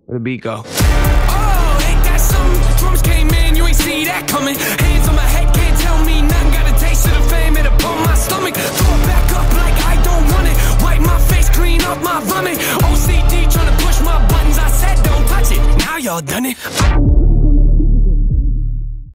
Where the beat go? Oh, ain't that something? Drums came in, you ain't see that coming. Hands on my head, can't tell me nothing. Got a taste of the fame, it upon my stomach. Throw it back up like I don't want it. Wipe my face, clean up my vomit. OCD trying to push my buttons. I said don't touch it. Now y'all done it.